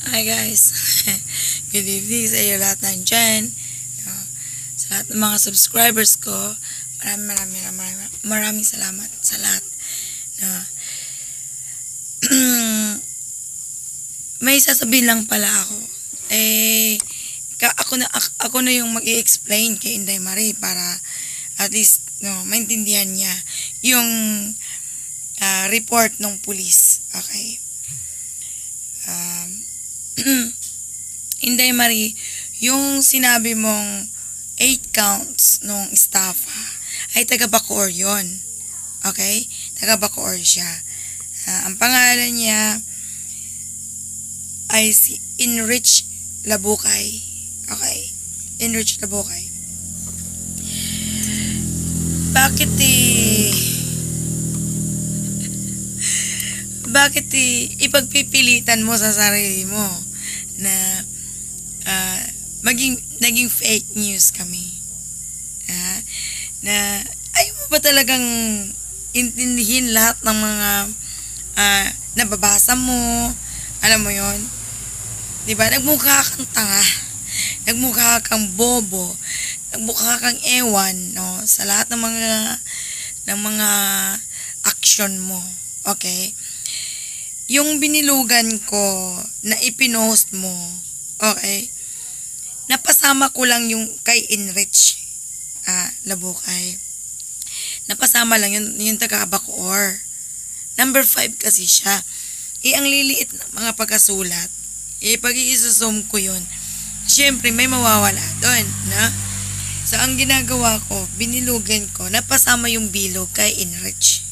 Hi guys. Good evening sa iyo lahat nandyan. Sa lahat ng mga subscribers ko, maraming salamat sa lahat. May sasabihin lang pala ako. Ako na yung mag-i-explain kay Inday Marie para at least maintindihan niya yung report ng pulis. Okay. Inday Marie, yung sinabi mong 8 counts nung Estafa ay taga Bacoor yun. Okay? Taga Bacoor siya. Ang pangalan niya ay si Enrich Labukay. Okay? Enrich Labukay. Bakit ipagpipilitan mo sa sarili mo na naging fake news kami? Na ayaw mo ba talagang intindihin lahat ng mga nababasa mo? Alam mo yon, diba? Nagmukha kang tanga, nagmukha kang bobo, nagmukha kang ewan, no, sa lahat ng mga action mo. Okay? Yung binilugan ko na ipinost mo, okay, napasama ko lang yung kay Enrich Labukay. Napasama lang yung taga Bacoor. Number 5 kasi siya. Ang liliit ng mga pagkasulat. Pag i-zoom ko yun, syempre may mawawala doon, na? So, ang ginagawa ko, binilugan ko, napasama yung bilog kay Enrich.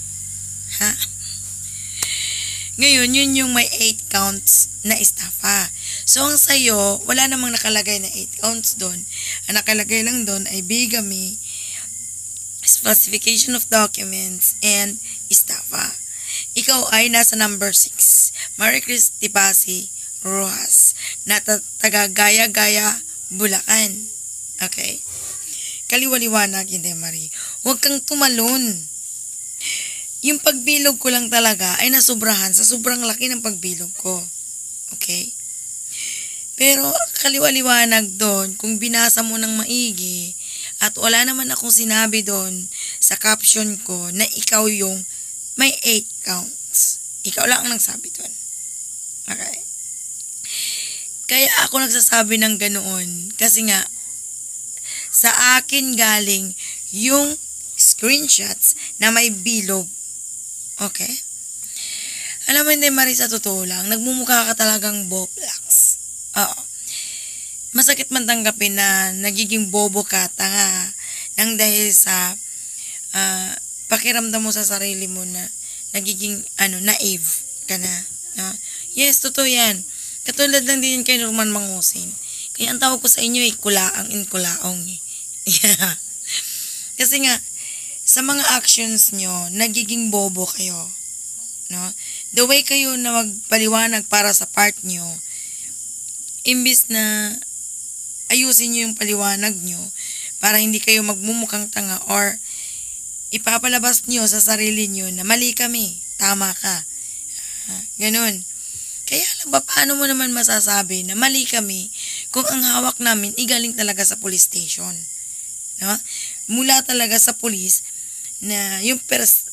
Ngayon, yun yung may 8 counts na estafa. So, ang Sayo, wala namang nakalagay na 8 counts doon. Ang nakalagay lang doon ay bigamy, falsification of documents, and estafa. Ikaw ay nasa number 6. Marie Cristi Pasi Rojas, na taga Gaya-Gaya, Bulacan. Okay? Kaliwaliwanag, Inday Marie. Huwag kang tumalon. Yung pagbilog ko lang talaga ay nasubrahan sa sobrang laki ng pagbilog ko. Okay? Pero kaliwaliwanag doon, kung binasa mo ng maigi, at wala naman akong sinabi doon sa caption ko na ikaw yung may 8 counts. Ikaw lang ang nagsabi doon. Okay? Kaya ako nagsasabi ng ganoon kasi nga, sa akin galing yung screenshots na may bilog. Okay? Alam mo, Inday Marie, sa totoo lang, nagmumukha ka talagang boplax. Oo. Masakit man tanggapin na nagiging bobo ka, tanga, nang dahil sa pakiramdam mo sa sarili mo na nagiging naive ka na. No? Yes, totoo yan. Katulad lang din kay Norman Mangusin. Kaya ang tawag ko sa inyo ay kulaang in kulaong. Yeah. Kasi nga, sa mga actions nyo, nagiging bobo kayo. No? The way kayo na magpaliwanag para sa part nyo, imbis na ayusin nyo yung paliwanag nyo para hindi kayo magmumukhang tanga or ipapalabas nyo sa sarili nyo na mali kami, tama ka. Ganun. Kaya lang ba, paano mo naman masasabi na mali kami kung ang hawak namin igaling talaga sa police station? No? Mula talaga sa police na yung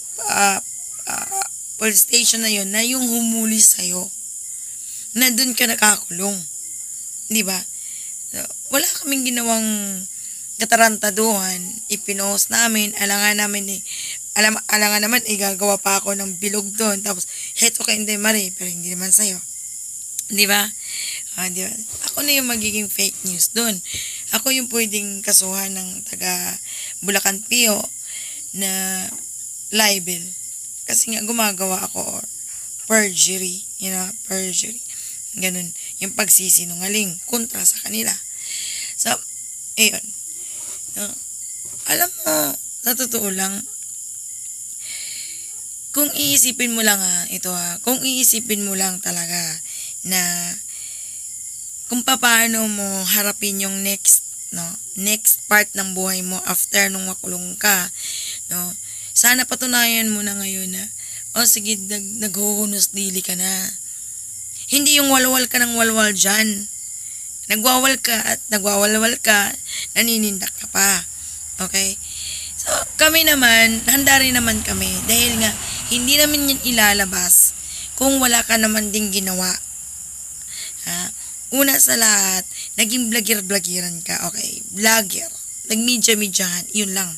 police station na yun, na yung humuli sa'yo, na dun ka nakakulong. Di ba? So, wala kaming ginawang katarantaduhan. Ipinost namin, alangan naman, igagawa pa ako ng bilog doon. Tapos, heto kay Inday Marie, pero hindi naman sa'yo. Di ba? Di ba? Ako na yung magiging fake news doon. Ako yung pwedeng kasuhan ng taga Bulacan Pio na libel. Kasi nga gumagawa ako or perjury. Perjury. Ganun. Yung pagsisinungaling kontra sa kanila. So, ayun. Alam mo, sa totoo lang, kung iisipin mo lang kung iisipin mo lang talaga na kung paano mo harapin yung next part ng buhay mo after nung makulong ka, no? Sana patunayan mo na ngayon na, sige, naghuhunos dili ka na. Hindi yung walwal ka ng walwal dyan. Nagwawal ka at nagwawalwal ka, naninindak ka pa. Okay? So, kami naman, handa rin naman kami dahil nga, hindi namin yan ilalabas kung wala ka naman ding ginawa. Ha? Una sa lahat, naging vlogger-vloggeran ka. Okay? Vlogger. Nag-media-mediahan. Yun lang.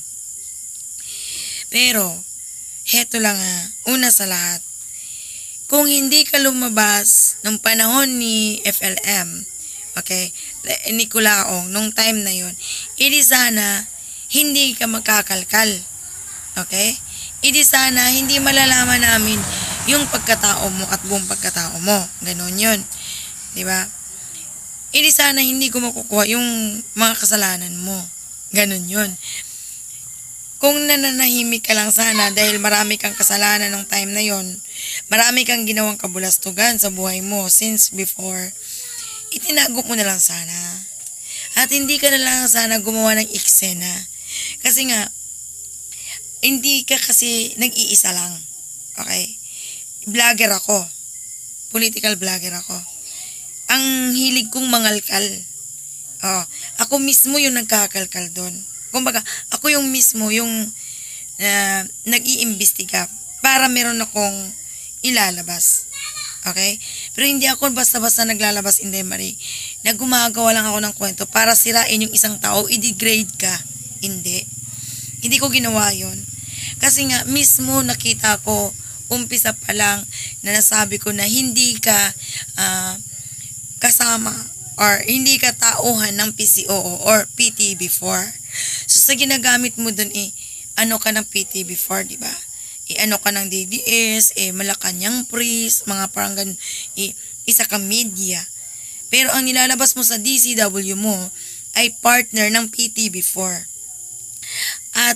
Pero, heto lang una sa lahat. Kung hindi ka lumabas ng panahon ni FLM, okay, ni Kulaong, nung time na yun, hindi sana hindi ka magkakalkal. Okay? Hindi sana hindi malalaman namin yung pagkatao mo at buong pagkatao mo. Ganon yun. Diba? Hindi sana hindi ko makukuha yung mga kasalanan mo. Ganon yun. Kung nananahimik ka lang sana dahil marami kang kasalanan ng time na yon, marami kang ginawang kabulastugan sa buhay mo since before, itinago mo na lang sana. At hindi ka na lang sana gumawa ng eksena. Kasi nga, hindi ka kasi nag-iisa lang. Okay? Vlogger ako. Political vlogger ako. Ang hilig kong mangalkal. Ako mismo yung nagkakalkal doon. Kumbaga, ako yung mismo yung nag-iimbestiga para meron akong ilalabas. Okay? Pero hindi ako basta-basta naglalabas, Inday Marie. Gumagawa lang ako ng kwento para sirain yung isang tao, i-degrade ka. Hindi. Hindi ko ginawa yon. Kasi nga, mismo nakita ko, umpisa pa lang, na nasabi ko na hindi ka kasama or hindi ka tauhan ng PCOO or PT before. So, sa ginagamit mo dun ano ka ng PT before, di ba? Ano ka ng DDS, Malacanang priest, mga parang ganun, isa ka media. Pero ang nilalabas mo sa DCW mo ay partner ng PT before. At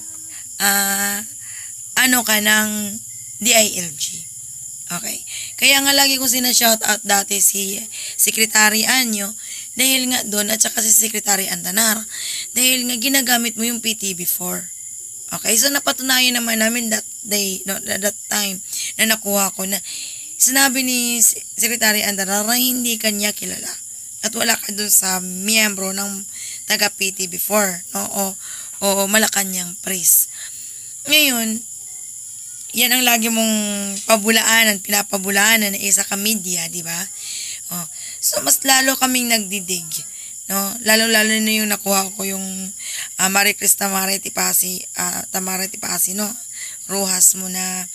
ano ka ng DILG. Okay. Kaya nga lagi ko sinashoutout dati si Secretary Anyo dahil nga doon at saka si Secretary Antanar dahil nga ginagamit mo yung PT before. Okay. So napatunayan naman namin that day, that time na nakuha ko na sinabi ni Secretary Antanar na hindi kanya kilala at wala ka doon sa miyembro ng taga PT before. No? O Malacanang priest. Ngayon, yan ang lagi mong pinapabulaanan na isa ka media, di ba? So, mas lalo kaming nagdidig. No? Lalo-lalo na yung nakuha ko yung Marie Chris Tamara Tipasi, no? Rojas mo na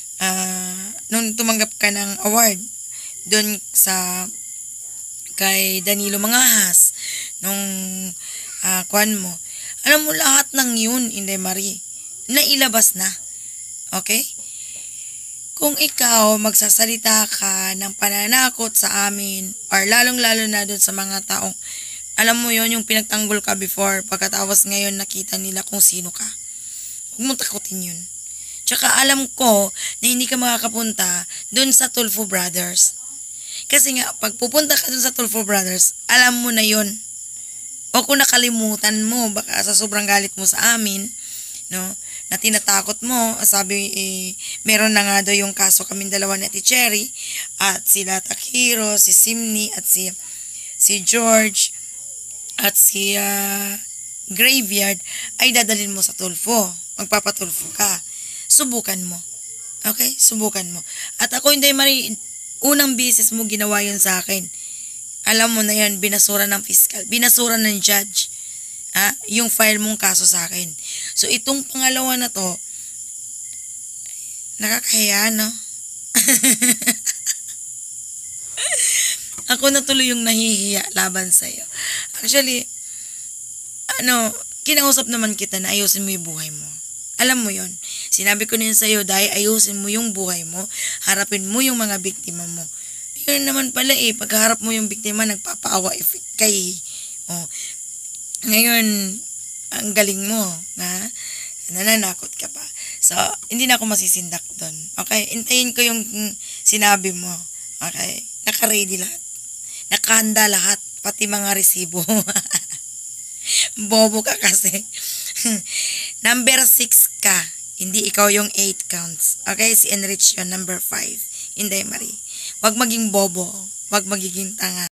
nung tumanggap ka ng award doon sa kay Danilo Mangahas nung kwan mo. Alam mo lahat ng yun, Inday Marie, nailabas na. Okay? Kung ikaw magsasalita ka ng pananakot sa amin or lalong-lalo na dun sa mga taong alam mo yon yung pinagtanggol ka before pagkatapos ngayon nakita nila kung sino ka. Huwag mong takutin yun. Tsaka alam ko na hindi ka makakapunta dun sa Tulfo Brothers. Kasi nga, pag pupunta ka dun sa Tulfo Brothers, alam mo na yon. O kung nakalimutan mo, baka sa sobrang galit mo sa amin, no, na tinatakot mo, sabi, meron na nga daw yung kaso kaming dalawa ni Ate Cherry, at sila Takiro, si Simni, at si George, at si Graveyard, ay dadalhin mo sa Tulfo. Magpapatulfo ka. Subukan mo. Okay? Subukan mo. At ako, Inday Marie, unang beses mo ginawa yun sa akin. Alam mo na yan, binasura ng fiscal, binasura ng judge, yung file mong kaso sa akin. So, itong pangalawa na to, nakakahiya, no? Ako na tuloy yung nahihiya laban sa'yo. Actually, kinausap naman kita na ayusin mo yung buhay mo. Alam mo yon. Sinabi ko na yun sa'yo, dahil ayusin mo yung buhay mo, harapin mo yung mga biktima mo. Yun naman pala pagharap mo yung biktima, nagpapaawa effect kay. Ngayon, ang galing mo, nananakot ka pa. So, hindi na ako masisindak doon. Okay? Intayin ko yung sinabi mo. Okay? Naka-ready lahat. Nakahanda lahat. Pati mga resibo. Bobo ka kasi. Number 6 ka. Hindi ikaw yung 8 counts. Okay? Si Enrich yun, number 5. Inday Marie. Huwag maging bobo. Huwag magiging tanga.